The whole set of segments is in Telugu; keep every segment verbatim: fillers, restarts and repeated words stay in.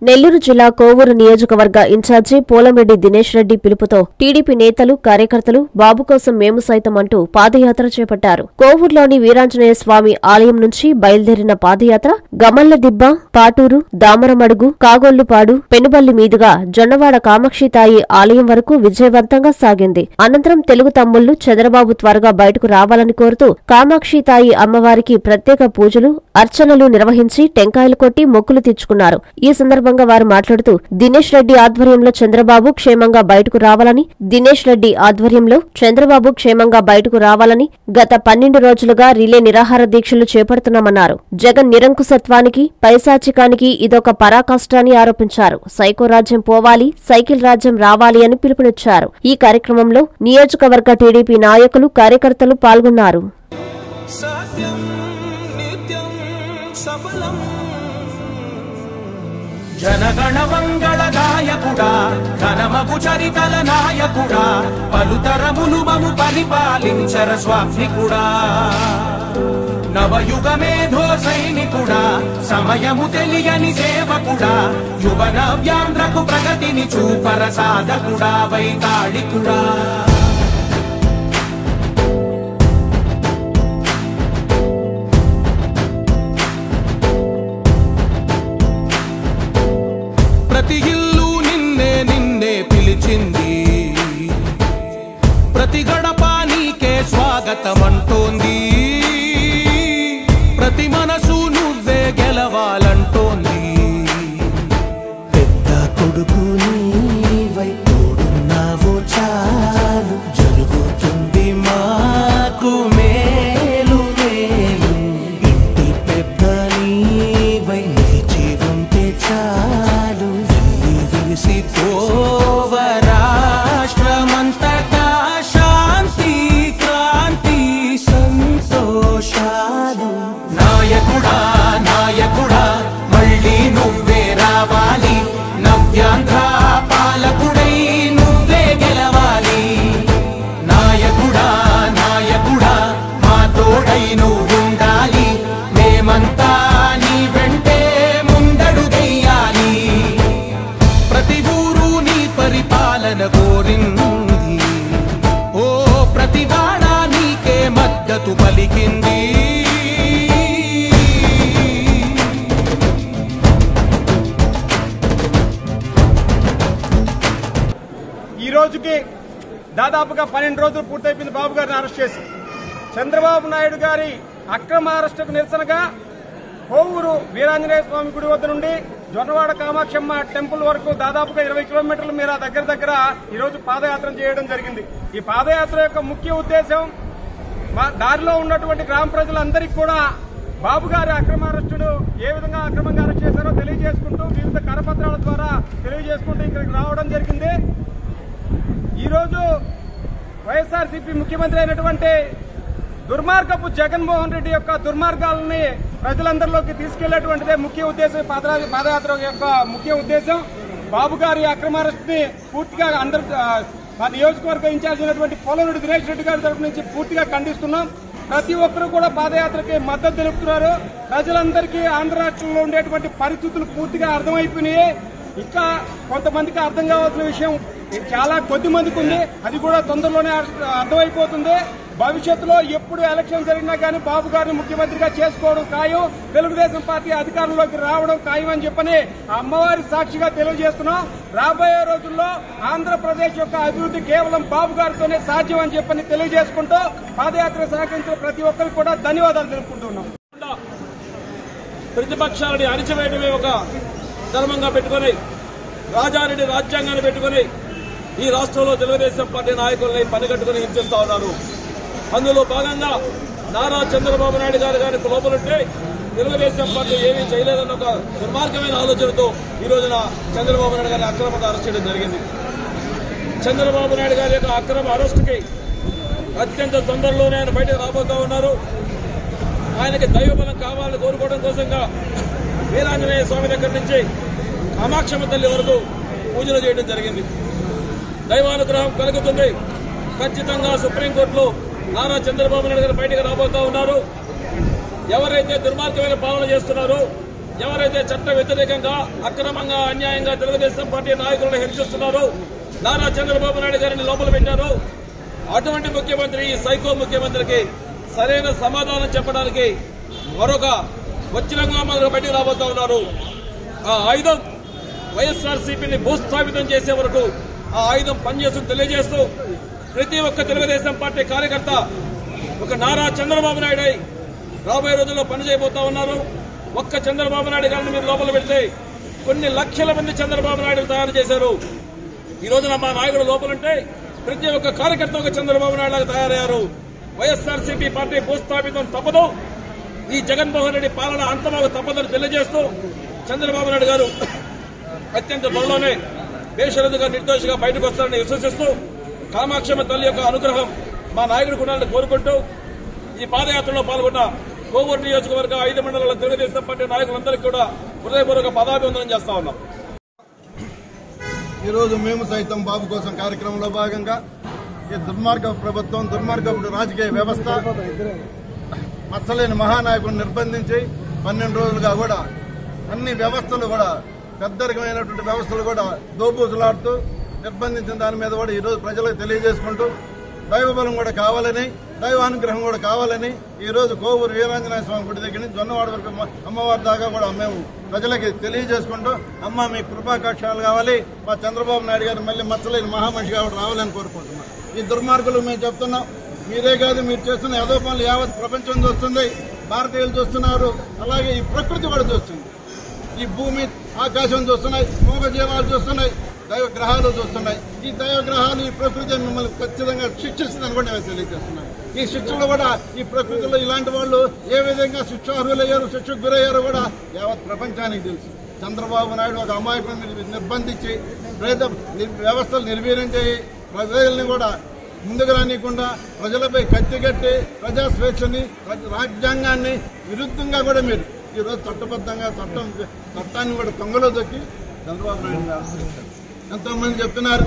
నెల్లూరు జిల్లా కోవూరు నియోజకవర్గ ఇన్ఛార్జి పోలంరెడ్డి దినేష్ రెడ్డి పిలుపుతో టీడీపీ నేతలు కార్యకర్తలు బాబు కోసం మేము సైతం అంటూ పాదయాత్ర చేపట్టారు. కోవూరులోని వీరాంజనేయ స్వామి ఆలయం నుంచి బయలుదేరిన పాదయాత్ర గమల్లదిబ్బ, పాటూరు, దామరమడుగు, కాగొల్లుపాడు, పెనుబల్లి మీదుగా జొన్నవాడ కామాక్షితాయి ఆలయం వరకు విజయవంతంగా సాగింది. అనంతరం తెలుగు తమ్ముళ్లు చంద్రబాబు త్వరగా బయటకు రావాలని కోరుతూ కామాక్షితాయి అమ్మవారికి ప్రత్యేక పూజలు, అర్చనలు నిర్వహించి టెంకాయలు కొట్టి మొక్కులు తీర్చుకున్నారు. ఈ సందర్భంగా వారు మాట్లాడుతూ దినేష్ రెడ్డి ఆధ్వర్యంలో చంద్రబాబు క్షేమంగా బయటకు రావాలని దినేష్ రెడ్డి ఆధ్వర్యంలో చంద్రబాబు క్షేమంగా బయటకు రావాలని గత పన్నెండు రోజులుగా రిలే నిరాహార దీక్షలు చేపడుతున్నామన్నారు. జగన్ నిరంకుశత్వానికి, పైశాచికానికి ఇదొక పరాకాష్ట అని ఆరోపించారు. సైకో రాజ్యం పోవాలి, సైకిల్ రాజ్యం రావాలి అని పిలుపునిచ్చారు. ఈ కార్యక్రమంలో నియోజకవర్గ టీడీపీ నాయకులు, కార్యకర్తలు పాల్గొన్నారు. జనగణ మంగళ గాయకుడా, ఘనమగు చరితల నాయకుడా, పలుతరములు మము పరిపాలించర స్వామికుడా, నవయుగ మేధో సైనికుడా, సమయము తెలియని సేవకుడా, యువ నవ్యాంధ్రకు ప్రగతిని చూపర సాధకుడా, వైతాళికుడా. ప్రతి ఇల్లు నిన్నే నిన్నే పిలిచింది, ప్రతి గడప నీకే స్వాగతమంటోంది, ప్రతి మనసు నువ్వే గెలవాలంటోంది. పెద్ద కొడుకు నీవై తోడున్నావో చాలు, జరుగుతుంది మాకు మేలు మేలు. ఇంటి పెద్ద నీవై నిలిచి ఉంటే చాలు, రాష్ట్రమంతటా శాంతి, క్రాంతి, సంతోషాలు. నాయకుడా నాయకుడా మళ్ళీ నువ్వే రావాలి, నవ్యాంధ్ర పాలకుడై నువ్వే గెలవాలి. నాయకుడా నాయకుడా మా తోడై నువ్వుండాలి, మేమంతా నీ వెంటే ముందడుగెయ్యాలి. ప్రతి ఊరు నీ పరిపాలన కోరింది, ఓ ప్రతివాడ నీకే మద్దతు పలికింది. ఈ రోజుకి దాదాపుగా పన్నెండు రోజులు పూర్తయిపోయింది బాబు గారిని అరెస్ట్ చేసి. చంద్రబాబు నాయుడు గారి అక్రమ అరెస్టుకు నిరసనగా కోవూరు వీరాంజనేయ స్వామి గుడి వద్ద నుండి జొన్నవాడ కామాక్షమ్మ టెంపుల్ వరకు దాదాపుగా ఇరవై కిలోమీటర్ల మేర దగ్గర దగ్గర ఈ రోజు పాదయాత్ర చేయడం జరిగింది. ఈ పాదయాత్ర యొక్క ముఖ్య ఉద్దేశం దారిలో ఉన్నటువంటి గ్రామ ప్రజలందరికీ కూడా బాబు గారి అక్రమ అరెస్టును ఏ విధంగా అక్రమంగా అరెస్ట్ చేశారో తెలియజేసుకుంటూ వివిధ కరపత్రాల ద్వారా తెలియజేసుకుంటూ ఇక్కడికి రావడం జరిగింది. ఈరోజు వైఎస్ఆర్సీపీ ముఖ్యమంత్రి అయినటువంటి దుర్మార్గపు జగన్మోహన్ రెడ్డి యొక్క దుర్మార్గాలని ప్రజలందరిలోకి తీసుకెళ్లేటువంటిదే ముఖ్య ఉద్దేశం, పాదయాత్ర యొక్క ముఖ్య ఉద్దేశం. బాబు గారి అక్రమ అరెస్ట్ ని పూర్తిగా అందరు మా నియోజకవర్గ ఇన్ఛార్జ్ అయినటువంటి పోలంరెడ్డి దినేష్ రెడ్డి గారి తరఫు నుంచి పూర్తిగా ఖండిస్తున్నాం. ప్రతి ఒక్కరూ కూడా పాదయాత్రకి మద్దతు తెలుపుతున్నారు. ప్రజలందరికీ ఆంధ్ర రాష్ట్రంలో ఉండేటువంటి పరిస్థితులు పూర్తిగా అర్థమైపోయినాయి. ఇంకా కొంతమందికి అర్థం కావాల్సిన విషయం చాలా కొద్ది మందికి ఉంది, అది కూడా తొందరలోనే అర్థమైపోతుంది. భవిష్యత్తులో ఎప్పుడు ఎలక్షన్ జరిగినా కానీ బాబు గారిని ముఖ్యమంత్రిగా చేసుకోవడం ఖాయం, తెలుగుదేశం పార్టీ అధికారంలోకి రావడం ఖాయం అని చెప్పని అమ్మవారి సాక్షిగా తెలియజేస్తున్నాం. రాబోయే రోజుల్లో ఆంధ్రప్రదేశ్ యొక్క అభివృద్ధి కేవలం బాబు గారితోనే సాధ్యం అని చెప్పని తెలియజేసుకుంటూ పాదయాత్ర సహకరించిన ప్రతి ఒక్కరికి కూడా ధన్యవాదాలు తెలుపుకుంటున్నాం. ప్రతిపక్షాలని అణిచివేయడమే ఒక ధర్మంగా పెట్టుకుని రాజారెడ్డి రాజ్యాంగాన్ని పెట్టుకుని ఈ రాష్ట్రంలో తెలుగుదేశం పార్టీ నాయకుల్ని పనిగట్టుకుని హింసిస్తా ఉన్నారు. అందులో భాగంగా నారా చంద్రబాబు నాయుడు గారు గారికి లోపలుంటే తెలుగుదేశం పార్టీ ఏమీ చేయలేదన్న ఒక దుర్మార్గమైన ఆలోచనతో ఈ రోజున చంద్రబాబు నాయుడు గారి అక్రమంగా అరెస్ట్ చేయడం జరిగింది. చంద్రబాబు నాయుడు గారి యొక్క అక్రమ అరెస్టుకి అత్యంత తొందరలోనే ఆయన బయటకు రాబోతా ఉన్నారు. ఆయనకి దైవబలం కావాలని కోరుకోవడం కోసంగా వీరాంజనేయ స్వామి దగ్గర నుంచి కామాక్షమ్మ తల్లి వరకు పూజలు చేయడం జరిగింది. దైవానుగ్రహం కలుగుతుంది. ఖచ్చితంగా సుప్రీంకోర్టులో నారా చంద్రబాబు నాయుడు గారు బయటకు రాబోతా ఉన్నారు. ఎవరైతే దుర్మార్గమైన పాలన చేస్తున్నారో ఎవరైతే చట్ట వ్యతిరేకంగా అక్రమంగా అన్యాయంగా తెలుగుదేశం పార్టీ నాయకులను హింసిస్తున్నారో, నారా చంద్రబాబు నాయుడు గారిని లోపల పెట్టారు. అటువంటి ముఖ్యమంత్రి, ఈ సైకో ముఖ్యమంత్రికి సరైన సమాధానం చెప్పడానికి మరొక వజ్రంగా మనకు బయటికి రాబోతా ఉన్నారు. ఆ ఆయుధం వైఎస్ఆర్సీపీని భూస్థాపితం చేసే వరకు ఆ ఆయుధం పనిచేస్తూ తెలియజేస్తూ ప్రతి ఒక్క తెలుగుదేశం పార్టీ కార్యకర్త ఒక నారా చంద్రబాబు నాయుడు రాబోయే రోజుల్లో పనిచేయబోతా ఉన్నారు. ఒక్క చంద్రబాబు నాయుడు గారిని మీరు లోపల పెడితే కొన్ని లక్షల మంది చంద్రబాబు నాయుడు తయారు చేశారు. ఈ రోజున మా నాయకుడు లోపలంటే ప్రతి ఒక్క కార్యకర్త ఒక చంద్రబాబు నాయుడు లాగా తయారయ్యారు. వైఎస్ఆర్సీపీ పార్టీ భూస్థాపితం తప్పదు. ఈ జగన్మోహన్ రెడ్డి పాలన అంతమాకు తప్పదని తెలియజేస్తూ చంద్రబాబు నాయుడు గారు అత్యంత త్వరలోనే బేషరతుగా నిర్దోషిగా బయటకు వస్తారని విశ్వసిస్తూ కామాక్షమ్మ తల్లి యొక్క అనుగ్రహం మా నాయకుడికి ఉండాలని కోరుకుంటూ ఈ పాదయాత్రలో పాల్గొన్న కోవూరు నియోజకవర్గ ఐదు మండలాల తెలుగుదేశం పార్టీ నాయకులందరికీ కూడా హృదయపూర్వక పదాభివందనం చేస్తా ఉన్నాం. ఈరోజు మేము సైతం బాబు కోసం కార్యక్రమంలో భాగంగా ఈ దుర్మార్గ ప్రభుత్వం, దుర్మార్గపు రాజకీయ వ్యవస్థ మచ్చలేని మహానాయకుడిని నిర్బంధించి పన్నెండు రోజులుగా కూడా అన్ని వ్యవస్థలు కూడా పెద్దరికమైనటువంటి వ్యవస్థలు కూడా దోబూసులాడుతూ నిర్బంధించిన దాని మీద కూడా ఈరోజు ప్రజలకు తెలియజేసుకుంటూ దైవబలం కూడా కావాలని, దైవానుగ్రహం కూడా కావాలని ఈరోజు కోవూరు వీరాంజనేయ స్వామి గుడి దగ్గర నుంచి జొన్నవాడ వరకు అమ్మవారి దాకా కూడా మేము ప్రజలకి తెలియజేసుకుంటూ అమ్మ మీ కృపాకటాక్షాలు కావాలి, మా చంద్రబాబు నాయుడు గారు మళ్ళీ మచ్చలేని మహామనిషి కాబట్టి రావాలని కోరుకుంటున్నాం. ఈ దుర్మార్గులు మేము చెప్తున్నాం, మీరే కాదు మీరు చేస్తున్న ఏదో పనులు యావత్ ప్రపంచం చూస్తుంది, భారతీయులు చూస్తున్నారు, అలాగే ఈ ప్రకృతి కూడా చూస్తుంది. ఈ భూమి ఆకాశం చూస్తున్నాయి, మూగజీవాలు చూస్తున్నాయి, దైవ గ్రహాలు చూస్తున్నాయి. ఈ దైవ గ్రహాలు ఈ ప్రకృతి మిమ్మల్ని ఖచ్చితంగా శిక్షిస్తుందని కూడా నేను తెలియజేస్తున్నాను. ఈ శిక్షలు కూడా ఈ ప్రకృతిలో ఇలాంటి వాళ్ళు ఏ విధంగా శిక్షార్హులయ్యారు, శిక్షకు గురయ్యారో కూడా యావత్ ప్రపంచానికి తెలుసు. చంద్రబాబు నాయుడు ఒక అమాయకులను నిర్బంధించి ప్రేత వ్యవస్థలు నిర్వీర్యం చేయి ప్రజల్ని కూడా ముందుకు రానియకుండా ప్రజలపై కత్తిగట్టి ప్రజా స్వేచ్ఛని, రాజ్యాంగాన్ని విరుద్ధంగా కూడా మీరు ఈరోజు చట్టబద్ధంగా చట్టం చట్టాన్ని కూడా తొంగలో దొక్కి చంద్రబాబు నాయుడు ఆలోచిస్తారు. ఎంతో మంది చెప్తున్నారు,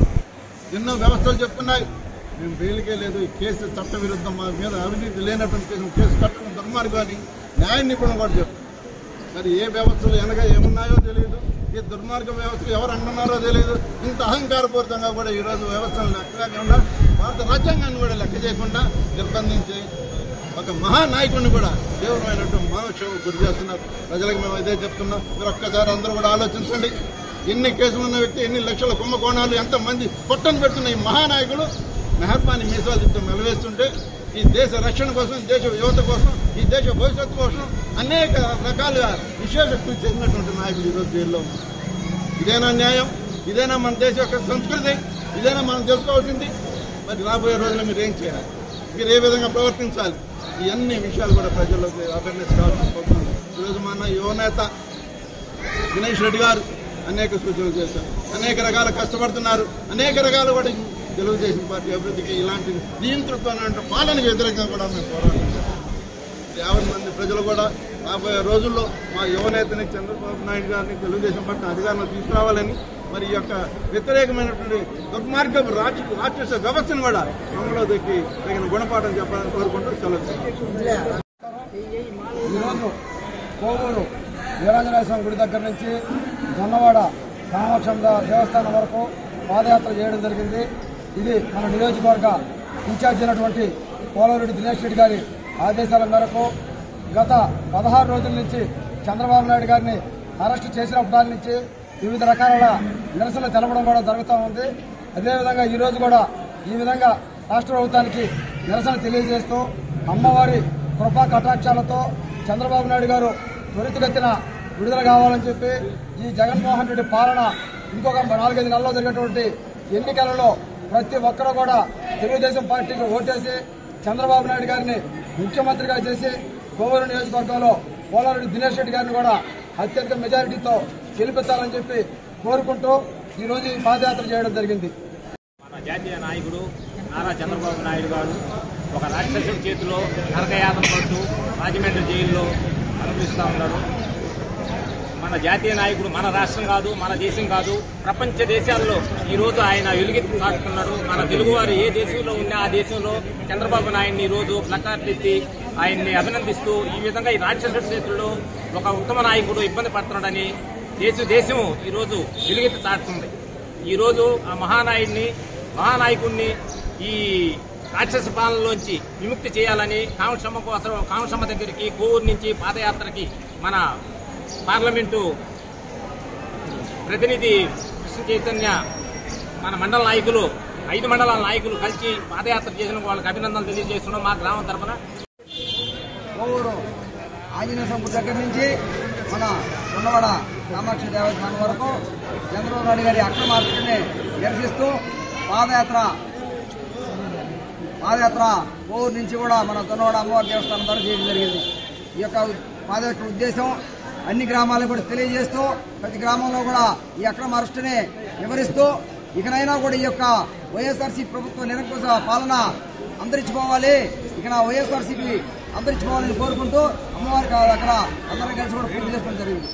ఎన్నో వ్యవస్థలు చెప్తున్నాయి మేము బెయిల్కే లేదు, ఈ కేసు చట్ట విరుద్ధం, మా మీద అవినీతి లేనటువంటి కేసు కేసు కట్టడం దుర్మార్గం అని న్యాయ నిపుణులు కూడా చెప్తున్నారు. మరి ఏ వ్యవస్థలు వెనక ఏమున్నాయో తెలియదు, ఈ దుర్మార్గ వ్యవస్థలు ఎవరు అంటున్నారో తెలియదు. ఇంత అహంకారపూరితంగా కూడా ఈరోజు వ్యవస్థలు లెక్క కాకుండా భారత రాజ్యాంగాన్ని కూడా లెక్క చేయకుండా నిర్బంధించి ఒక మహానాయకుడిని కూడా తీవ్రమైనటువంటి మానవక్షేమకు గురి చేస్తున్నారు. ప్రజలకు మేము ఇదే చెప్తున్నాం, మీరు ఒక్కసారి అందరూ కూడా ఆలోచించండి. ఎన్ని కేసులు ఉన్న వ్యక్తి, ఎన్ని లక్షల కుంభకోణాలు, ఎంతమంది పొట్టను పెడుతున్న ఈ మహానాయకుడు మెహర్బాని మీసాలు తిప్పి మెలవేస్తుంటే ఈ దేశ రక్షణ కోసం, దేశ యువత కోసం, ఈ దేశ భవిష్యత్తు కోసం అనేక రకాలుగా విశేష కృషి చేసినటువంటి నాయకులు ఈరోజు జైల్లో ఉన్నారు. ఇదేనా న్యాయం? ఇదేనా మన దేశ యొక్క సంస్కృతి? ఇదేనా మనం తెలుసుకోవాల్సింది? మరి రాబోయే రోజుల్లో మీరు ఏం చేయాలి, మీరు ఏ విధంగా ప్రవర్తించాలి, ఈ అన్ని విషయాలు కూడా ప్రజల్లోకి అవేర్నెస్ కావాల్సిన కోరుతున్నాను. ఈరోజు మన యువనేత దినేష్ రెడ్డి గారు అనేక సూచనలు చేశారు, అనేక రకాల కష్టపడుతున్నారు, అనేక రకాలు కూడా తెలుగుదేశం పార్టీ అభివృద్ధికి ఇలాంటి నియంతృత్వాన్ని పాలనకు వ్యతిరేకంగా కూడా మేము పోరాటం చేస్తాం. యాభై మంది ప్రజలు కూడా రాబోయే రోజుల్లో మా యువనేతని చంద్రబాబు నాయుడు గారిని తెలుగుదేశం పార్టీ అధికారంలో తీసుకురావాలని, మరి ఈ యొక్క వ్యతిరేకమైనటువంటి దుర్మార్గ రాక్షస వ్యవస్థను కూడా అమలులో దొక్కి తగిన గుణపాఠం చెప్పాలని కోరుకుంటూ సెలవు. ఈరోజు కోవూరు వీరాంజనేయ స్వామి గుడి దగ్గర నుంచి జొన్నవాడ కామాక్షమ్మ దేవస్థానం వరకు పాదయాత్ర చేయడం జరిగింది. ఇది మన నియోజకవర్గ ఇన్ఛార్జ్ అయినటువంటి పోలవరెడ్డి దినేష్ రెడ్డి గారి ఆదేశాల మేరకు గత పదహారు రోజుల నుంచి చంద్రబాబు నాయుడు గారిని అరెస్టు చేసినప్పటి నుంచి వివిధ రకాల నిరసనలు తెలపడం కూడా జరుగుతూ ఉంది. అదేవిధంగా ఈరోజు కూడా ఈ విధంగా రాష్ట్ర ప్రభుత్వానికి నిరసన తెలియజేస్తూ అమ్మవారి కృపా కటాక్షాలతో చంద్రబాబు నాయుడు గారు త్వరితగతిన విడుదల కావాలని చెప్పి ఈ జగన్మోహన్ రెడ్డి పాలన ఇంకొక నాలుగైదు నెలల్లో జరిగేటువంటి ఎన్నికలలో ప్రతి ఒక్కరూ కూడా తెలుగుదేశం పార్టీకి ఓటేసి చంద్రబాబు నాయుడు గారిని ముఖ్యమంత్రిగా చేసి కోవూరు నియోజకవర్గంలో పోలారెడ్డి దినేష్ రెడ్డి గారిని కూడా అత్యధిక మెజారిటీతో గెలిపించాలని చెప్పి కోరుకుంటూ ఈరోజు ఈ పాదయాత్ర చేయడం జరిగింది. మన జాతీయ నాయకుడు నారా చంద్రబాబు నాయుడు గారు ఒక రాక్షసుల చేతిలో నరకయాతన పడుతూ రాజమండ్రి జైల్లో అనుభవిస్తూ ఉన్నారు. మన జాతీయ నాయకుడు మన రాష్ట్రం కాదు, మన దేశం కాదు, ప్రపంచ దేశాల్లో ఈరోజు ఆయన వెలుగెత్తి సాగుతున్నాడు. మన తెలుగువారు ఏ దేశంలో ఉన్నా ఆ దేశంలో చంద్రబాబు నాయుడిని ఈరోజు ప్లకార్డులు ఎత్తి ఆయన్ని అభినందిస్తూ ఈ విధంగా ఈ రాక్షస చేతుల్లో ఒక ఉత్తమ నాయకుడు ఇబ్బంది పడుతున్నాడని దేశ దేశం ఈరోజు వెలుగెత్తి సాగుతుంది. ఈరోజు ఆ మహానాయుడిని మహానాయకుడిని ఈ రాక్షస పాలనలోంచి విముక్తి చేయాలని కామక్షమ్మ కోసం కామక్షమ్మ దగ్గరికి కోవూరు నుంచి పాదయాత్రకి మన పార్లమెంటు ప్రతినిధి కృష్ణ చైతన్య మన మండల నాయకులు ఐదు మండలాల నాయకులు కలిసి పాదయాత్ర చేసిన వాళ్ళకి అభినందనలు తెలియజేస్తున్నాం మా గ్రామం తరఫున. కోవూరు ఆంజనేయ స్వామి దగ్గర నుంచి మన ఉన్నవాడ కామాక్షి దేవస్థానం వరకు చంద్రబాబు నాయుడు గారి అక్రమ అరెస్టుని నిరసిస్తూ పాదయాత్ర పాదయాత్ర కోవూరు నుంచి కూడా మన దొన్నవాడ అమ్మవారి దేవస్థానం ద్వారా చేయడం జరిగింది. ఈ యొక్క పాదయాత్ర ఉద్దేశం అన్ని గ్రామాలకు కూడా తెలియజేస్తూ ప్రతి గ్రామంలో కూడా ఈ అక్రమ అరెస్టుని వివరిస్తూ ఇకనైనా కూడా ఈ యొక్క వైఎస్ఆర్సీ ప్రభుత్వ నిరంకుశ పాలన అంతరించిపోవాలి, ఇక నా వైఎస్ఆర్సీపీ అంతరించిపోవాలని కోరుకుంటూ అమ్మవారికి అక్కడ అందరం కలిసి కూడా పూజ చేసుకోవడం జరిగింది.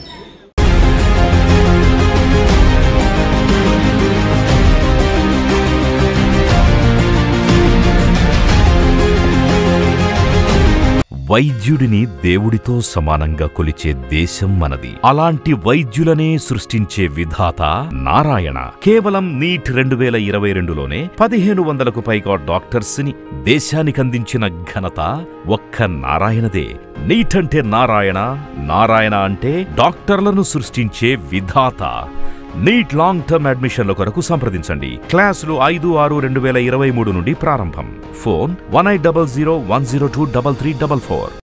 వైద్యుడిని దేవుడితో సమానంగా కొలిచే దేశం మనది. అలాంటి వైద్యులనే సృష్టించే విధాత నారాయణ. కేవలం నీట్ రెండు వేల ఇరవై రెండులోనే పదిహేను వందలకు పైగా డాక్టర్స్ ని దేశానికందించిన ఘనత ఒక్క నారాయణదే. నీట్ అంటే నారాయణ, నారాయణ అంటే డాక్టర్లను సృష్టించే విధాత. నీట్ లాంగ్ టర్మ్ అడ్మిషన్ల కొరకు సంప్రదించండి. క్లాసులు ఐదు ఆరు రెండు వేల ఇరవై మూడు నుండి ప్రారంభం. Phone one eight double zero one zero two double three double four.